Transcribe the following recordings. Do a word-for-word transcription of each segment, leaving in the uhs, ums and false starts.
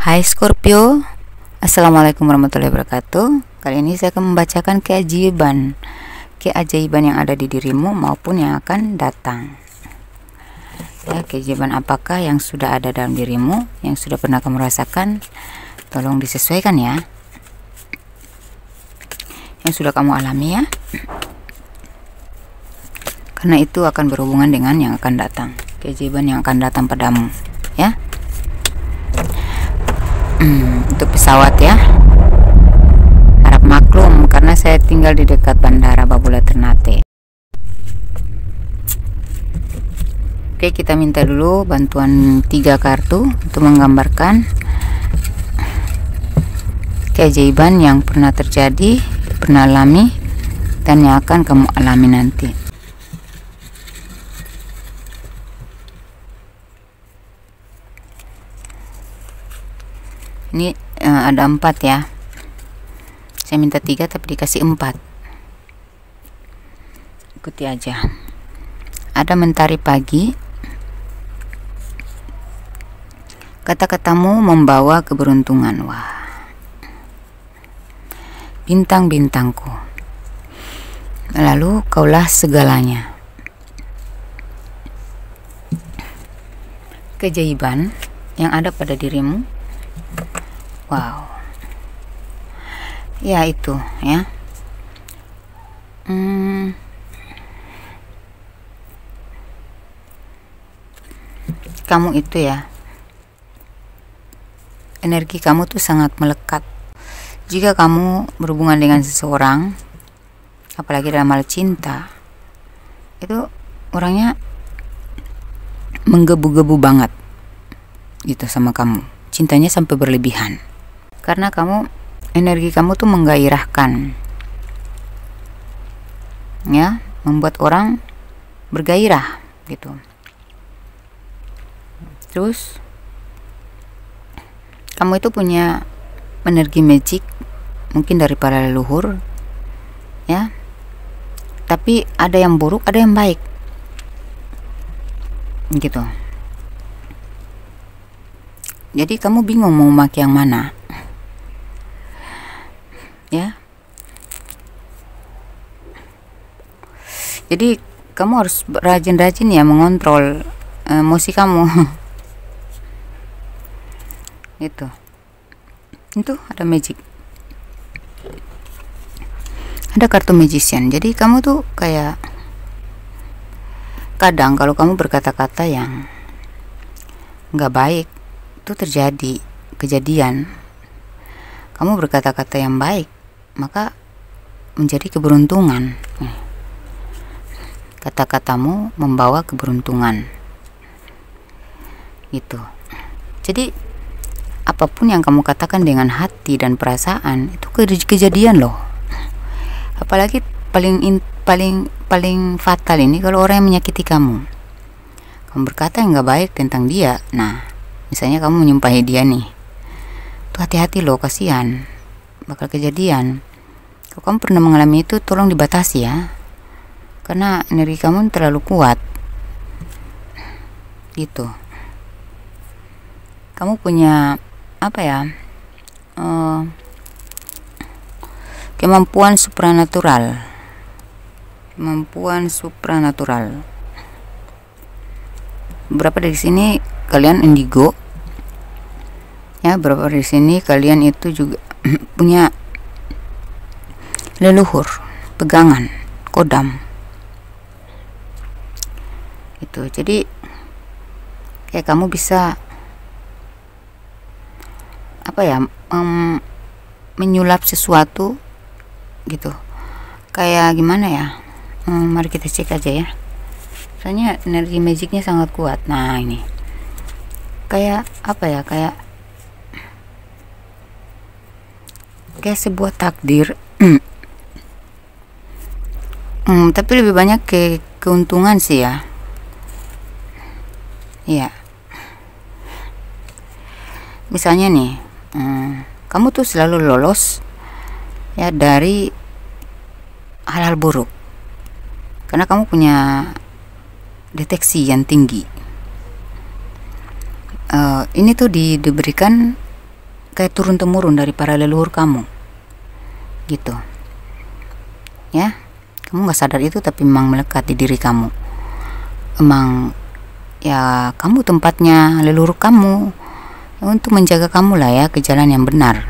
Hai Scorpio, Assalamualaikum warahmatullahi wabarakatuh. Kali ini saya akan membacakan keajaiban Keajaiban yang ada di dirimu maupun yang akan datang. Ya, keajaiban apakah yang sudah ada dalam dirimu, yang sudah pernah kamu rasakan? Tolong disesuaikan ya. Yang sudah kamu alami ya. Karena itu akan berhubungan dengan yang akan datang. Keajaiban yang akan datang padamu, ya. Hmm, untuk pesawat ya, harap maklum karena saya tinggal di dekat Bandara Babula Ternate. Oke, kita minta dulu bantuan tiga kartu untuk menggambarkan keajaiban yang pernah terjadi, pernah alami, dan yang akan kamu alami nanti. Ini uh, ada empat ya. Saya minta tiga tapi dikasih empat. Ikuti aja. Ada mentari pagi. Kata-katamu membawa keberuntungan. Wah. Bintang-bintangku. Lalu kaulah segalanya. Keajaiban yang ada pada dirimu. Wow, ya itu ya. Hmm. Kamu itu ya, energi kamu tuh sangat melekat. Jika kamu berhubungan dengan seseorang, apalagi dalam hal cinta, itu orangnya menggebu-gebu banget gitu sama kamu. Cintanya sampai berlebihan. Karena kamu, energi kamu tuh menggairahkan, ya, membuat orang bergairah gitu. Terus kamu itu punya energi magic, mungkin dari para leluhur, ya. Tapi ada yang buruk, ada yang baik, gitu. Jadi kamu bingung mau memakai yang mana, ya. Jadi kamu harus rajin-rajin ya mengontrol emosi kamu. Itu, itu ada magic. Ada kartu magician. Jadi kamu tuh kayak kadang kalau kamu berkata-kata yang nggak baik, itu terjadi kejadian. Kamu berkata-kata yang baik, maka menjadi keberuntungan. Kata-katamu membawa keberuntungan, gitu. Jadi apapun yang kamu katakan dengan hati dan perasaan itu kejadian loh. Apalagi paling in, paling paling fatal ini kalau orang yang menyakiti kamu. Kamu berkata yang nggak baik tentang dia. Nah, misalnya kamu menyumpahi dia nih, tuh hati-hati loh, kasihan, bakal kejadian. Kalau kamu pernah mengalami itu, tolong dibatasi ya, karena energi kamu terlalu kuat, gitu. Kamu punya apa ya, uh, kemampuan supranatural, kemampuan supranatural. Berapa dari sini kalian indigo, ya, berapa dari sini kalian itu juga punya leluhur, pegangan, kodam, itu. Jadi kayak kamu bisa apa ya, um, menyulap sesuatu gitu. Kayak gimana ya, um, mari kita cek aja ya. Soalnya energi magicnya sangat kuat. Nah ini kayak apa ya, kayak kayak sebuah takdir. hmm, tapi lebih banyak ke keuntungan sih ya. Iya. Misalnya nih, hmm, kamu tuh selalu lolos ya dari hal-hal buruk karena kamu punya deteksi yang tinggi. Uh, ini tuh di, diberikan kayak turun temurun dari para leluhur kamu gitu ya. Kamu nggak sadar itu, tapi memang melekat di diri kamu. Emang ya kamu tempatnya leluhur kamu untuk menjaga kamu lah ya ke jalan yang benar.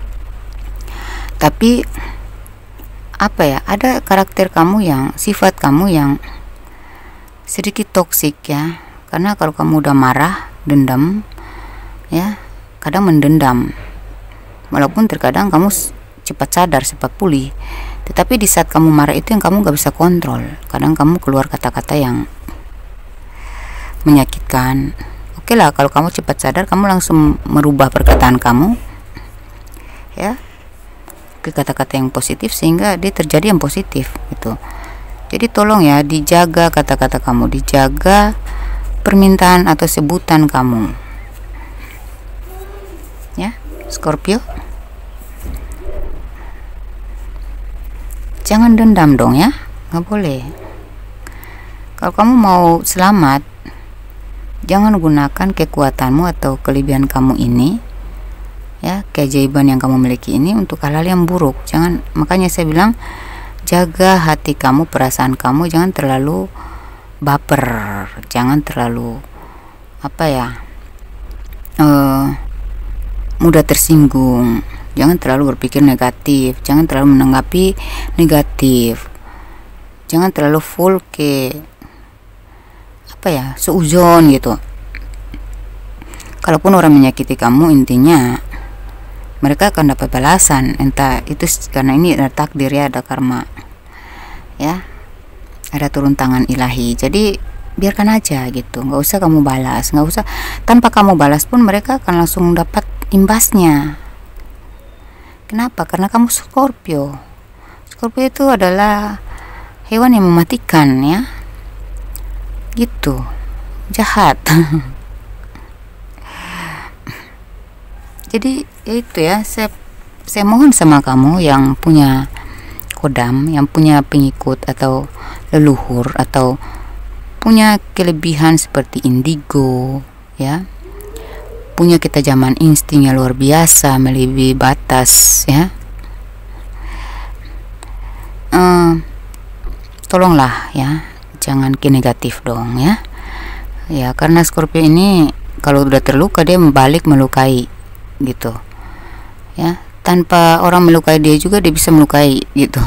Tapi apa ya, ada karakter kamu yang, sifat kamu yang sedikit toksik ya. Karena kalau kamu udah marah, dendam ya, kadang mendendam, walaupun terkadang kamu cepat sadar, cepat pulih, tetapi di saat kamu marah itu yang kamu gak bisa kontrol. Kadang kamu keluar kata-kata yang menyakitkan. Oke lah, kalau kamu cepat sadar, kamu langsung merubah perkataan kamu ya ke kata-kata yang positif, sehingga dia terjadi yang positif gitu. Jadi tolong ya, dijaga kata-kata kamu, dijaga permintaan atau sebutan kamu ya, Scorpio. Jangan dendam dong ya, nggak boleh. Kalau kamu mau selamat, jangan gunakan kekuatanmu atau kelebihan kamu ini ya, keajaiban yang kamu miliki ini untuk hal-hal yang buruk. Jangan, makanya saya bilang jaga hati kamu, perasaan kamu, jangan terlalu baper, jangan terlalu apa ya, uh, mudah tersinggung. Jangan terlalu berpikir negatif, jangan terlalu menanggapi negatif, jangan terlalu full ke apa ya, seuzon gitu. Kalaupun orang menyakiti kamu, intinya mereka akan dapat balasan, entah itu karena ini ada takdir ya, ada karma ya, ada turun tangan ilahi. Jadi biarkan aja gitu, nggak usah kamu balas, nggak usah. Tanpa kamu balas pun mereka akan langsung dapat imbasnya. Kenapa? Karena kamu Scorpio. Scorpio itu adalah hewan yang mematikan ya, gitu, jahat. Jadi ya itu ya, saya saya mohon sama kamu yang punya kodam, yang punya pengikut atau leluhur, atau punya kelebihan seperti indigo ya, punya ketajaman insting yang luar biasa, melebihi batas ya, uh, tolonglah ya, jangan ke negatif dong ya. Ya karena Scorpio ini kalau udah terluka dia balik melukai gitu ya, tanpa orang melukai dia juga dia bisa melukai gitu.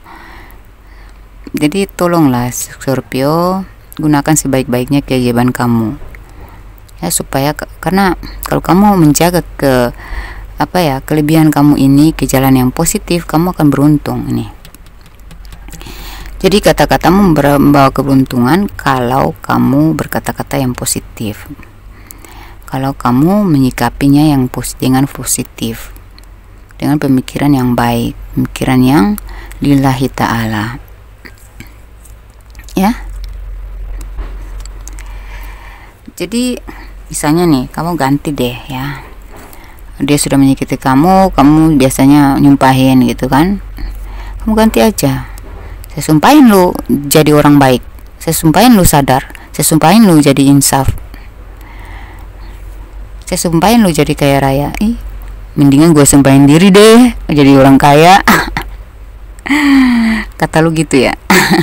Jadi tolonglah Scorpio, gunakan sebaik-baiknya keajaiban kamu ya, supaya karena kalau kamu menjaga ke apa ya, kelebihan kamu ini ke jalan yang positif, kamu akan beruntung ini. Jadi kata-katamu membawa keberuntungan kalau kamu berkata-kata yang positif, kalau kamu menyikapinya yang positif, dengan positif, dengan pemikiran yang baik, pemikiran yang lillahi ta'ala ya. Jadi misalnya nih, kamu ganti deh ya, dia sudah menyakiti kamu, kamu biasanya nyumpahin gitu kan, kamu ganti aja. Saya sumpahin lu jadi orang baik, saya sumpahin lu sadar, saya sumpahin lu jadi insaf, saya sumpahin lu jadi kaya raya. Ih, mendingan gue sumpahin diri deh jadi orang kaya. Kata lu gitu ya.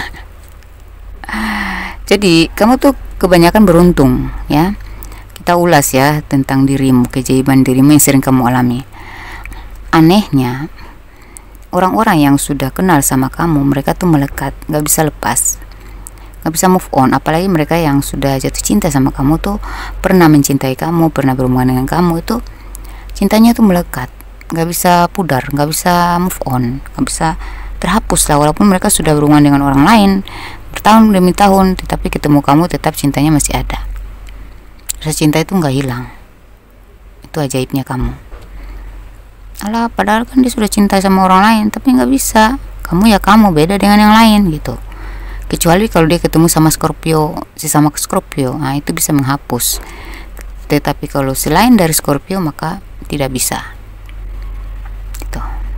Jadi kamu tuh kebanyakan beruntung ya. Kita ulas ya tentang dirimu, keajaiban dirimu yang sering kamu alami. Anehnya, orang-orang yang sudah kenal sama kamu, mereka tuh melekat, gak bisa lepas, gak bisa move on. Apalagi mereka yang sudah jatuh cinta sama kamu tuh, pernah mencintai kamu, pernah berhubungan dengan kamu, itu cintanya tuh melekat, gak bisa pudar, gak bisa move on, gak bisa terhapus lah. Walaupun mereka sudah berhubungan dengan orang lain bertahun demi tahun, tetapi ketemu kamu tetap cintanya masih ada. Rasa cinta itu nggak hilang. Itu ajaibnya kamu. Alah, padahal kan dia sudah cinta sama orang lain, tapi nggak bisa. Kamu ya kamu, beda dengan yang lain gitu. Kecuali kalau dia ketemu sama Scorpio, sesama Scorpio, nah itu bisa menghapus. Tetapi kalau selain dari Scorpio maka tidak bisa. Gitu.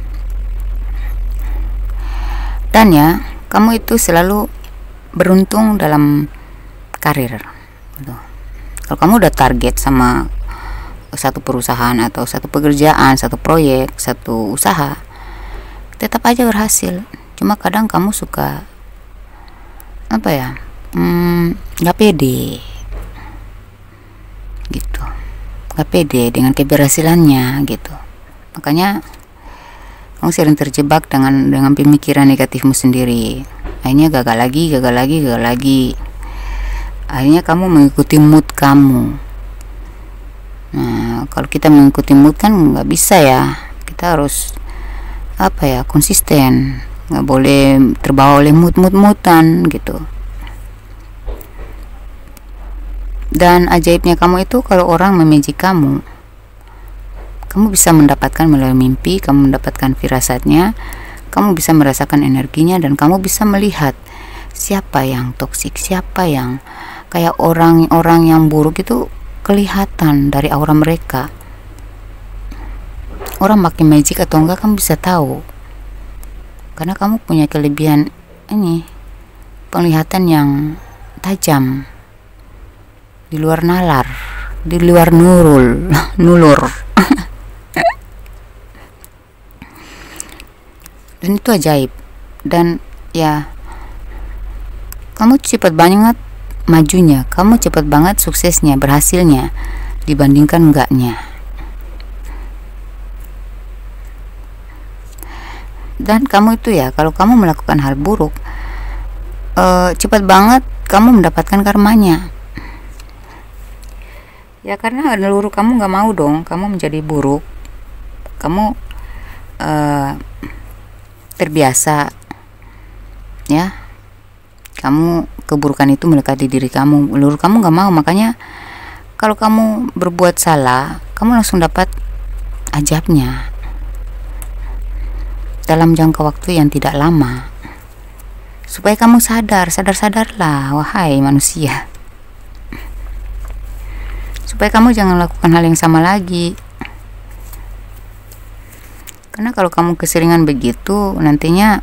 Dan ya, kamu itu selalu beruntung dalam karir gitu. Kalau kamu udah target sama satu perusahaan atau satu pekerjaan, satu proyek, satu usaha, tetap aja berhasil. Cuma kadang kamu suka apa ya, hmm, nggak pede gitu, nggak pede dengan keberhasilannya gitu. Makanya kamu sering terjebak dengan dengan pemikiran negatifmu sendiri. Akhirnya gagal lagi, gagal lagi, gagal lagi. Akhirnya kamu mengikuti mood kamu. Nah, kalau kita mengikuti mood kan nggak bisa ya. Kita harus apa ya, konsisten. Nggak boleh terbawa oleh mood-mood-moodan gitu. Dan ajaibnya kamu itu, kalau orang memuji kamu, kamu bisa mendapatkan melalui mimpi, kamu mendapatkan firasatnya, kamu bisa merasakan energinya, dan kamu bisa melihat siapa yang toksik, siapa yang kayak orang-orang yang buruk itu kelihatan dari aura mereka. Orang makin magic atau enggak kamu bisa tahu, karena kamu punya kelebihan ini, penglihatan yang tajam, di luar nalar, di luar nurul nulur dan itu ajaib. Dan ya, kamu cepat banget majunya, kamu cepat banget suksesnya, berhasilnya dibandingkan enggaknya. Dan kamu itu ya, kalau kamu melakukan hal buruk, uh, cepat banget kamu mendapatkan karmanya. Ya karena leluhur kamu nggak mau dong kamu menjadi buruk. Kamu uh, terbiasa ya, kamu keburukan itu melekat di diri kamu. Leluhur kamu nggak mau, makanya kalau kamu berbuat salah, kamu langsung dapat ajabnya dalam jangka waktu yang tidak lama. Supaya kamu sadar, sadar-sadarlah wahai manusia, supaya kamu jangan lakukan hal yang sama lagi. Karena kalau kamu keseringan begitu, nantinya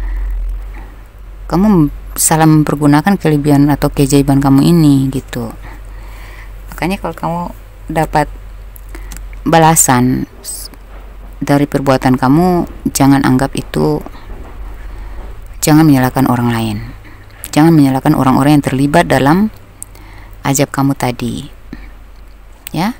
kamu salah mempergunakan kelebihan atau keajaiban kamu ini gitu. Makanya kalau kamu dapat balasan dari perbuatan kamu, jangan anggap itu, jangan menyalahkan orang lain, jangan menyalahkan orang-orang yang terlibat dalam ajab kamu tadi ya.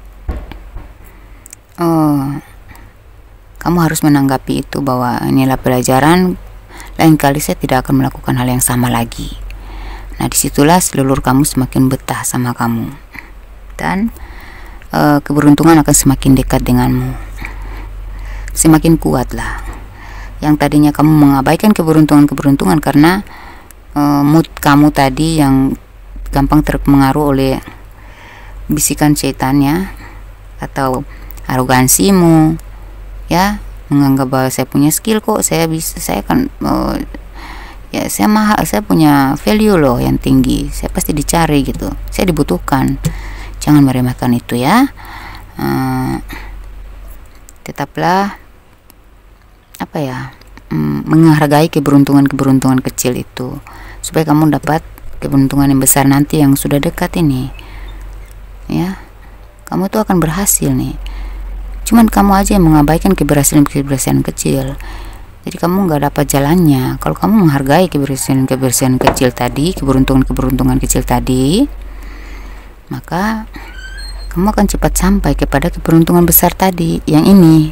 Oh, kamu harus menanggapi itu bahwa inilah pelajaran, lain kali saya tidak akan melakukan hal yang sama lagi. Nah, disitulah seluruh kamu semakin betah sama kamu, dan e, keberuntungan akan semakin dekat denganmu, semakin kuat lah. Yang tadinya kamu mengabaikan keberuntungan-keberuntungan karena e, mood kamu tadi yang gampang terpengaruh oleh bisikan setannya atau arogansimu ya, menganggap bahwa saya punya skill kok, saya bisa, saya kan uh, ya saya mahal, saya punya value loh yang tinggi, saya pasti dicari gitu, saya dibutuhkan. Jangan meremehkan itu ya. Uh, tetaplah apa ya, um, menghargai keberuntungan-keberuntungan kecil itu, supaya kamu dapat keberuntungan yang besar nanti yang sudah dekat ini ya. Kamu tuh akan berhasil nih, cuman kamu aja yang mengabaikan keberhasilan-keberhasilan kecil. Jadi kamu nggak dapat jalannya. Kalau kamu menghargai keberhasilan-keberhasilan kecil tadi, keberuntungan-keberuntungan kecil tadi, maka kamu akan cepat sampai kepada keberuntungan besar tadi yang ini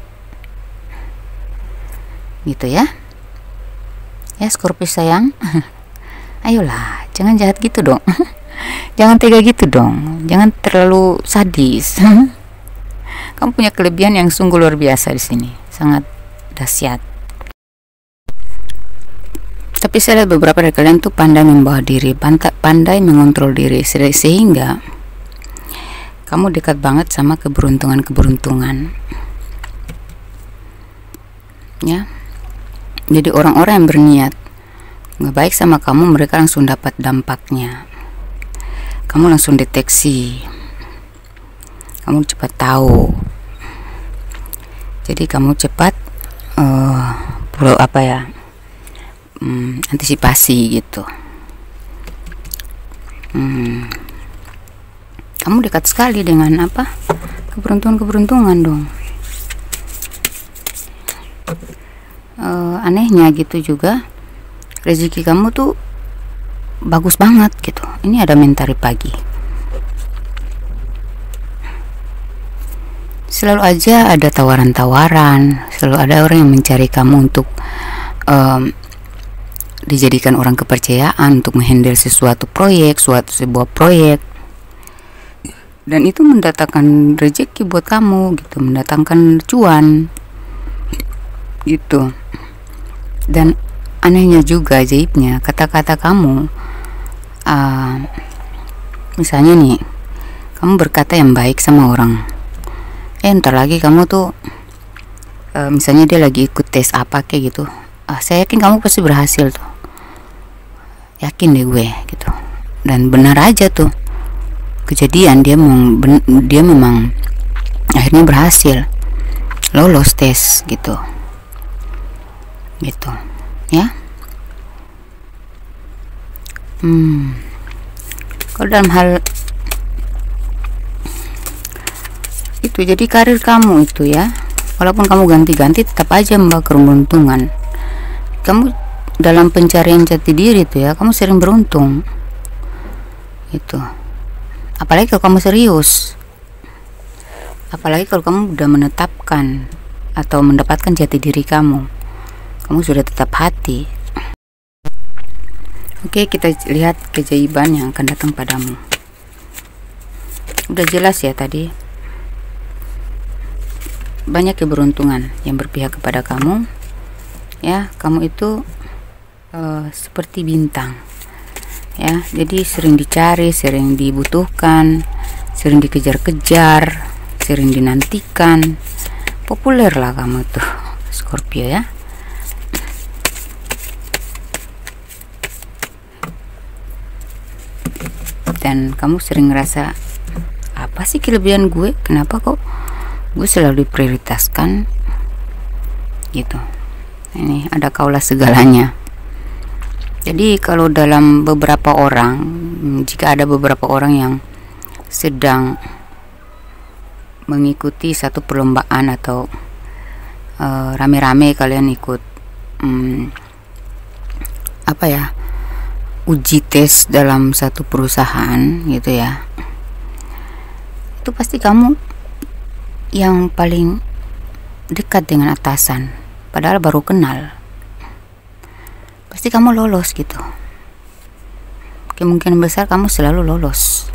gitu ya. Ya Scorpio sayang, ayolah, jangan jahat gitu dong. Jangan tega gitu dong, jangan terlalu sadis. Kamu punya kelebihan yang sungguh luar biasa di sini, sangat dahsyat. Tapi saya lihat beberapa dari kalian tuh pandai membawa diri, pandai mengontrol diri, sehingga kamu dekat banget sama keberuntungan-keberuntungan. Ya, jadi orang-orang yang berniat nggak baik sama kamu, mereka langsung dapat dampaknya. Kamu langsung deteksi, kamu cepat tahu. Jadi kamu cepat uh, pro apa ya, um, antisipasi gitu. Hmm. Kamu dekat sekali dengan apa? keberuntungan-keberuntungan dong. Uh, anehnya gitu juga rezeki kamu tuh bagus banget gitu. Ini ada mentari pagi. Selalu aja ada tawaran-tawaran, selalu ada orang yang mencari kamu untuk um, dijadikan orang kepercayaan untuk menghandle sesuatu proyek, suatu sebuah proyek. Dan itu mendatangkan rezeki buat kamu gitu, mendatangkan cuan gitu. Dan anehnya juga, ajaibnya, kata-kata kamu uh, misalnya nih, kamu berkata yang baik sama orang, eh ntar lagi kamu tuh uh, misalnya dia lagi ikut tes apa kayak gitu, ah, saya yakin kamu pasti berhasil tuh, yakin deh gue gitu. Dan benar aja tuh kejadian, dia memang dia memang akhirnya berhasil lolos tes gitu gitu ya. hmm kalau dalam hal itu, jadi karir kamu itu ya, walaupun kamu ganti-ganti tetap aja membawa keberuntungan. Kamu dalam pencarian jati diri tuh ya, kamu sering beruntung itu. Apalagi kalau kamu serius, apalagi kalau kamu udah menetapkan atau mendapatkan jati diri kamu, kamu sudah tetap hati. Oke, kita lihat keajaiban yang akan datang padamu. Udah jelas ya tadi, banyak keberuntungan yang berpihak kepada kamu ya. Kamu itu uh, seperti bintang ya, jadi sering dicari, sering dibutuhkan, sering dikejar-kejar, sering dinantikan, populer lah kamu tuh Scorpio ya. Dan kamu sering ngerasa, apa sih kelebihan gue, kenapa kok gue selalu diprioritaskan gitu. Ini ada kaulah segalanya. Jadi kalau dalam beberapa orang, jika ada beberapa orang yang sedang mengikuti satu perlombaan atau uh, rame-rame kalian ikut um, apa ya, uji tes dalam satu perusahaan gitu ya, itu pasti kamu yang paling dekat dengan atasan, padahal baru kenal. Pasti kamu lolos gitu. Kemungkinan besar kamu selalu lolos.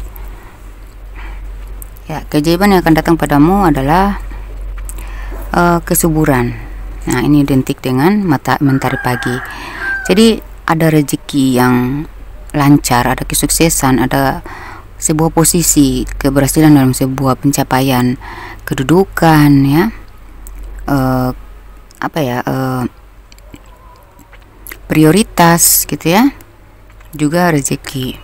Ya, keajaiban yang akan datang padamu adalah uh, kesuburan. Nah, ini identik dengan mata mentari pagi. Jadi ada rezeki yang lancar, ada kesuksesan, ada sebuah posisi, keberhasilan dalam sebuah pencapaian, kedudukan ya. Uh, apa ya? Uh, prioritas gitu ya, juga rezeki.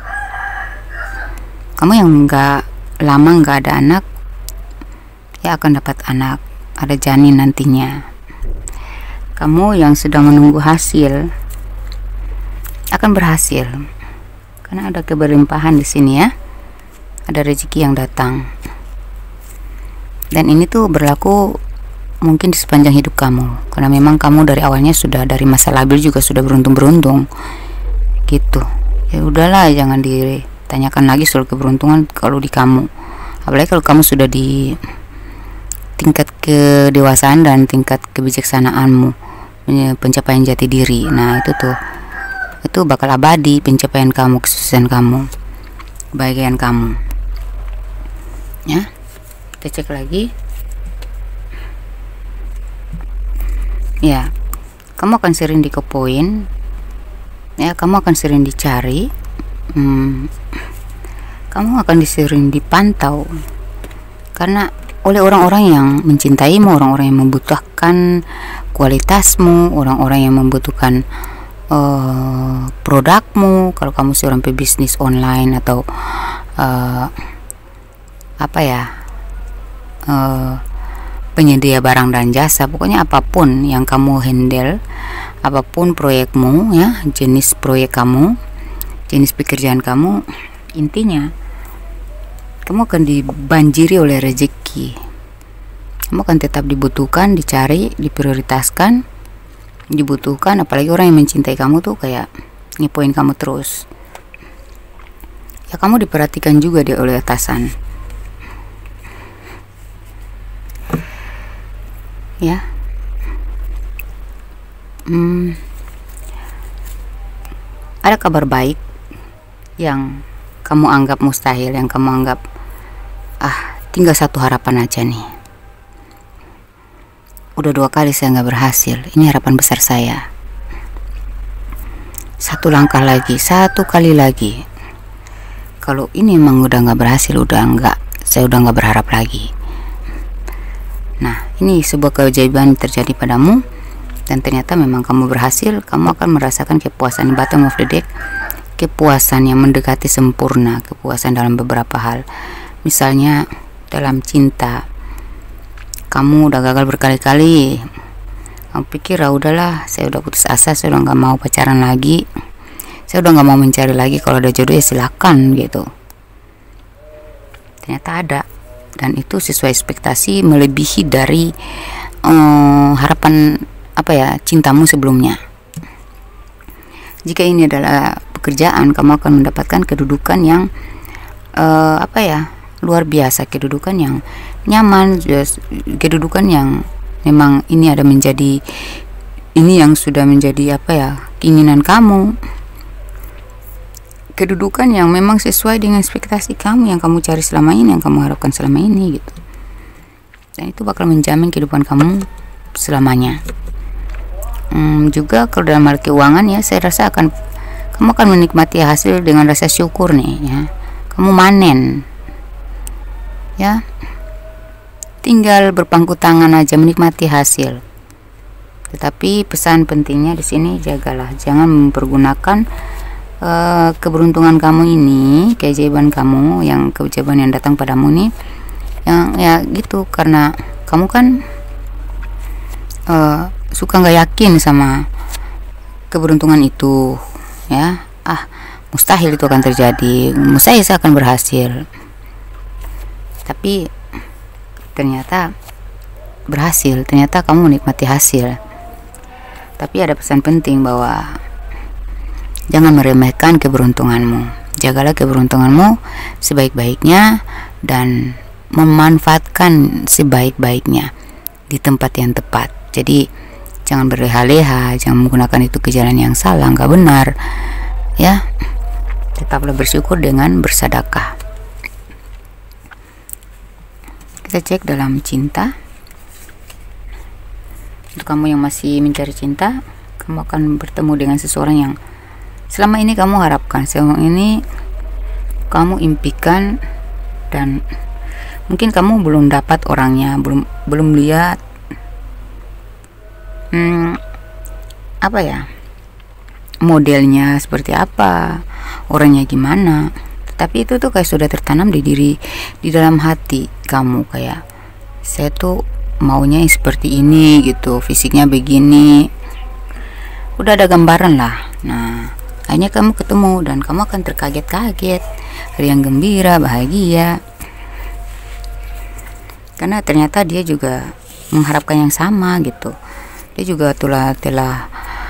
Kamu yang nggak lama nggak ada anak ya akan dapat anak, ada janin nantinya. Kamu yang sedang menunggu hasil akan berhasil karena ada keberlimpahan di sini ya, ada rezeki yang datang. Dan ini tuh berlaku mungkin di sepanjang hidup kamu, karena memang kamu dari awalnya sudah, dari masa labil juga sudah beruntung-beruntung gitu. Ya udahlah, jangan ditanyakan lagi soal keberuntungan kalau di kamu, apalagi kalau kamu sudah di tingkat kedewasaan dan tingkat kebijaksanaanmu, pencapaian jati diri. Nah itu tuh, itu bakal abadi pencapaian kamu, kesuksesan kamu, kebahagiaan kamu ya. Kita cek lagi ya, kamu akan sering dikepoin ya, kamu akan sering dicari, hmm, kamu akan sering dipantau karena oleh orang-orang yang mencintaimu, orang-orang yang membutuhkan kualitasmu, orang-orang yang membutuhkan uh, produkmu. Kalau kamu seorang pebisnis online atau uh, apa ya, uh, penyedia barang dan jasa, pokoknya apapun yang kamu handle, apapun proyekmu ya, jenis proyek kamu, jenis pekerjaan kamu, intinya kamu akan dibanjiri oleh rezeki. Kamu akan tetap dibutuhkan, dicari, diprioritaskan, dibutuhkan. Apalagi orang yang mencintai kamu tuh kayak ngepoin kamu terus. Ya kamu diperhatikan juga dia oleh atasan. Ya. Hmm. Ada kabar baik yang kamu anggap mustahil, yang kamu anggap ah tinggal satu harapan aja nih. Udah dua kali saya nggak berhasil, ini harapan besar saya. Satu langkah lagi, satu kali lagi. Kalau ini emang udah nggak berhasil, udah nggak, saya udah nggak berharap lagi. Nah, ini sebuah keajaiban terjadi padamu, dan ternyata memang kamu berhasil. Kamu akan merasakan kepuasan bottom of the deck, kepuasan yang mendekati sempurna, kepuasan dalam beberapa hal. Misalnya dalam cinta, kamu udah gagal berkali-kali, kamu pikir ah udahlah, saya udah putus asa, saya udah nggak mau pacaran lagi, saya udah nggak mau mencari lagi, kalau ada jodoh ya silakan gitu. Ternyata ada, dan itu sesuai ekspektasi, melebihi dari um, harapan apa ya cintamu sebelumnya. Jika ini adalah pekerjaan, kamu akan mendapatkan kedudukan yang uh, apa ya luar biasa, kedudukan yang nyaman, kedudukan yang memang ini ada menjadi ini yang sudah menjadi apa ya keinginan kamu, kedudukan yang memang sesuai dengan ekspektasi kamu, yang kamu cari selama ini, yang kamu harapkan selama ini gitu. Dan itu bakal menjamin kehidupan kamu selamanya. Hmm, juga kalau dalam hal keuangan ya, saya rasa akan kamu akan menikmati hasil dengan rasa syukur nih ya. Kamu manen ya, tinggal berpangku tangan aja menikmati hasil. Tetapi pesan pentingnya di sini, jagalah, jangan mempergunakan uh, keberuntungan kamu ini, keajaiban kamu, yang keajaiban yang datang padamu nih, yang ya gitu, karena kamu kan uh, suka nggak yakin sama keberuntungan itu ya. Ah mustahil itu akan terjadi, mustahil saya akan berhasil, tapi ternyata berhasil, ternyata kamu menikmati hasil. Tapi ada pesan penting bahwa jangan meremehkan keberuntunganmu, jagalah keberuntunganmu sebaik-baiknya dan memanfaatkan sebaik-baiknya di tempat yang tepat. Jadi jangan berleha-leha, jangan menggunakan itu ke jalan yang salah, nggak benar ya. Tetaplah bersyukur dengan bersedekah. Kita cek dalam cinta. Untuk kamu yang masih mencari cinta, kamu akan bertemu dengan seseorang yang selama ini kamu harapkan, selama ini kamu impikan, dan mungkin kamu belum dapat orangnya, belum belum lihat Hmm, apa ya modelnya seperti apa, orangnya gimana, tapi itu tuh kayak sudah tertanam di diri, di dalam hati kamu, kayak saya tuh maunya seperti ini gitu, fisiknya begini, udah ada gambaran lah. Nah akhirnya kamu ketemu dan kamu akan terkaget-kaget, riang gembira, bahagia, karena ternyata dia juga mengharapkan yang sama gitu. Dia juga telah telah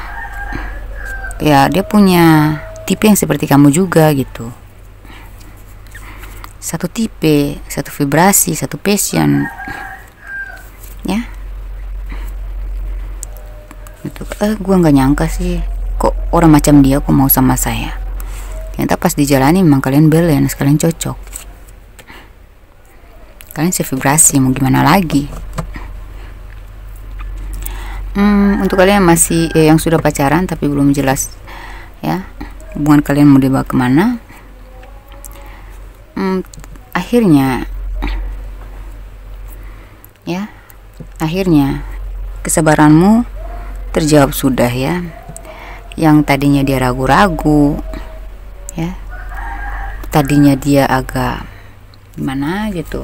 ya dia punya tipe yang seperti kamu juga gitu, satu tipe, satu vibrasi, satu passion ya gitu. Eh gue nggak nyangka sih kok orang macam dia kok mau sama saya. Ternyata pas dijalani memang kalian balance, kalian cocok, kalian sevibrasi, mau gimana lagi. Hmm, untuk kalian yang masih eh, yang sudah pacaran tapi belum jelas ya hubungan kalian mau dibawa kemana, hmm, akhirnya ya akhirnya kesabaranmu terjawab sudah ya. Yang tadinya dia ragu-ragu ya, tadinya dia agak gimana gitu,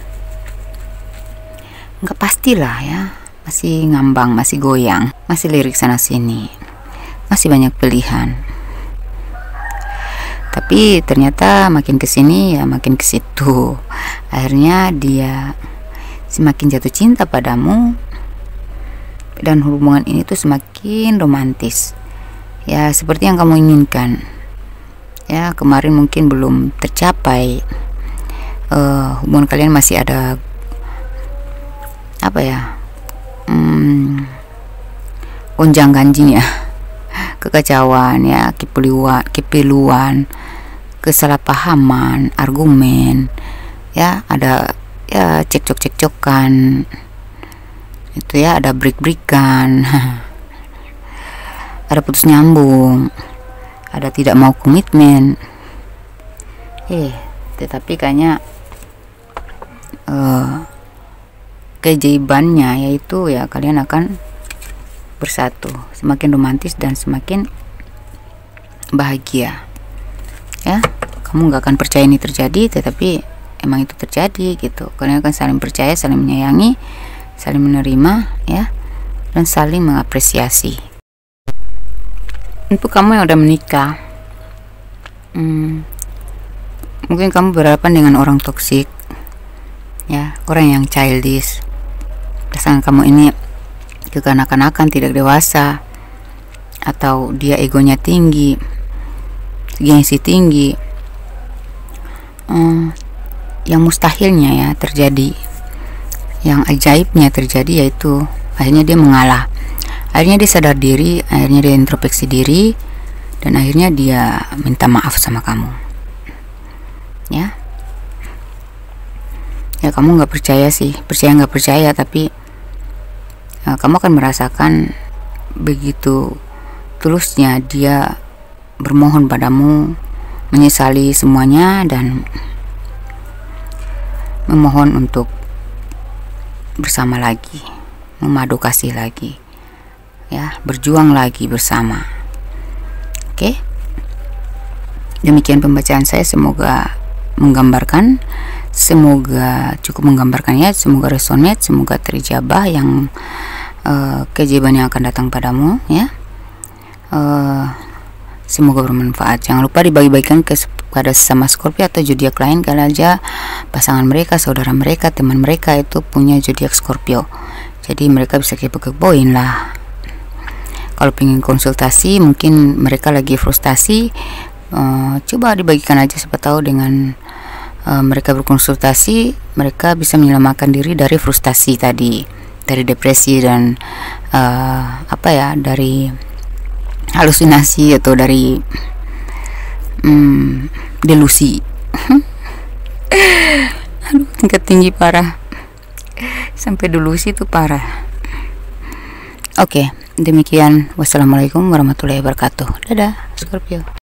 nggak pastilah ya, masih ngambang, masih goyang, masih lirik sana sini, masih banyak pilihan. Tapi ternyata makin kesini ya makin ke situ. Akhirnya dia semakin jatuh cinta padamu, dan hubungan ini tuh semakin romantis. Ya seperti yang kamu inginkan. Ya kemarin mungkin belum tercapai. Uh, hubungan kalian masih ada apa ya? Hmm, gonjang ganjing ya. Kekacauan ya, kepiluan, kepiluan, kesalahpahaman, argumen, ya ada ya cekcok-cekcokan, itu ya ada break-breakan, ada putus nyambung, ada tidak mau komitmen. Eh, tetapi kayaknya uh, keajaibannya yaitu ya kalian akan bersatu, semakin romantis dan semakin bahagia. Ya, kamu nggak akan percaya ini terjadi, tetapi emang itu terjadi gitu. Kalian akan saling percaya, saling menyayangi, saling menerima, ya, dan saling mengapresiasi. Untuk kamu yang udah menikah, hmm, mungkin kamu berhadapan dengan orang toksik, ya, orang yang childish. Perasaan kamu ini kekanak-kanakan, tidak dewasa, atau dia egonya tinggi, gengsi tinggi. Hmm, yang mustahilnya ya terjadi, yang ajaibnya terjadi yaitu akhirnya dia mengalah, akhirnya dia sadar diri, akhirnya dia introspeksi diri, dan akhirnya dia minta maaf sama kamu. Ya, ya kamu nggak percaya sih, percaya nggak percaya, tapi Nah, kamu akan merasakan begitu tulusnya dia bermohon padamu, menyesali semuanya, dan memohon untuk bersama lagi, memadu kasih lagi, ya, berjuang lagi bersama. Oke, demikian pembacaan saya, semoga menggambarkan, semoga cukup menggambarkan ya, semoga resonate, semoga terijabah yang Uh, keajaiban yang akan datang padamu, ya. Uh, semoga bermanfaat. Jangan lupa dibagi-bagikan ke kepada sesama Scorpio atau zodiak lain kalau aja pasangan mereka, saudara mereka, teman mereka itu punya zodiak Scorpio. Jadi mereka bisa kepo-kepoin lah. Kalau pengen konsultasi, mungkin mereka lagi frustasi, uh, coba dibagikan aja, siapa tahu dengan uh, mereka berkonsultasi, mereka bisa menyelamatkan diri dari frustasi tadi, dari depresi dan uh, apa ya, dari halusinasi atau dari um, delusi. Aduh, tingkat tinggi parah, sampai delusi itu parah. Oke, demikian. Wassalamualaikum warahmatullahi wabarakatuh. Dadah, Scorpio.